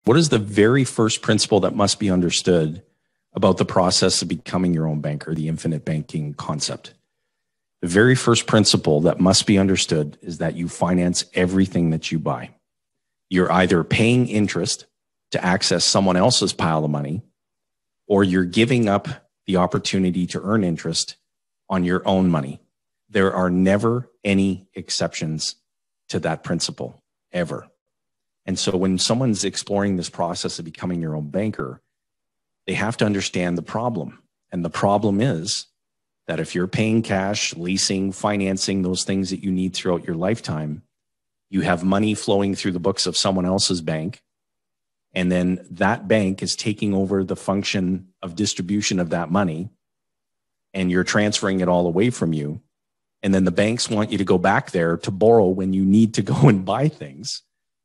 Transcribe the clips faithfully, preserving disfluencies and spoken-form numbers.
What is the very first principle that must be understood about the process of becoming your own banker, the infinite banking concept? The very first principle that must be understood is that you finance everything that you buy. You're either paying interest to access someone else's pile of money, or you're giving up the opportunity to earn interest on your own money. There are never any exceptions to that principle, ever. And so when someone's exploring this process of becoming your own banker, they have to understand the problem. And the problem is that if you're paying cash, leasing, financing those things that you need throughout your lifetime, you have money flowing through the books of someone else's bank. And then that bank is taking over the function of distribution of that money, and you're transferring it all away from you. And then the banks want you to go back there to borrow when you need to go and buy things.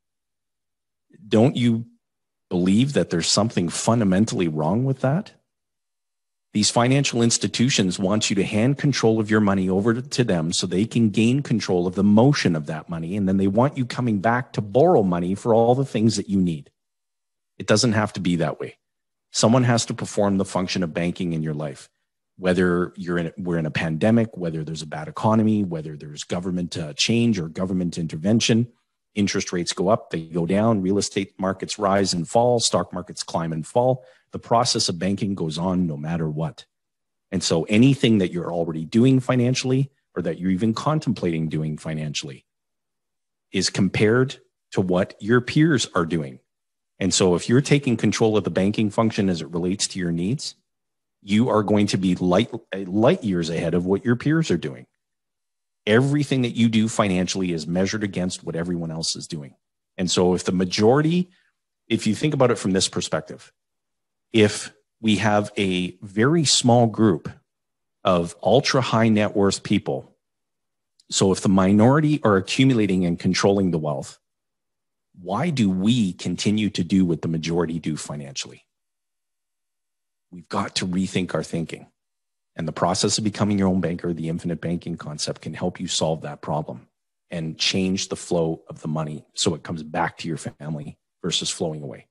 Don't you believe that there's something fundamentally wrong with that? These financial institutions want you to hand control of your money over to them so they can gain control of the motion of that money. And then they want you coming back to borrow money for all the things that you need. It doesn't have to be that way. Someone has to perform the function of banking in your life. Whether you're in, we're in a pandemic, whether there's a bad economy, whether there's government uh, change or government intervention, interest rates go up, they go down, real estate markets rise and fall, stock markets climb and fall. The process of banking goes on no matter what. And so anything that you're already doing financially, or that you're even contemplating doing financially, is compared to what your peers are doing. And so if you're taking control of the banking function as it relates to your needs, you are going to be light, light years ahead of what your peers are doing. Everything that you do financially is measured against what everyone else is doing. And so if the majority, if you think about it from this perspective, if we have a very small group of ultra high net worth people, so if the minority are accumulating and controlling the wealth, why do we continue to do what the majority do financially? We've got to rethink our thinking. And the process of becoming your own banker, the infinite banking concept, can help you solve that problem and change the flow of the money so it comes back to your family versus flowing away.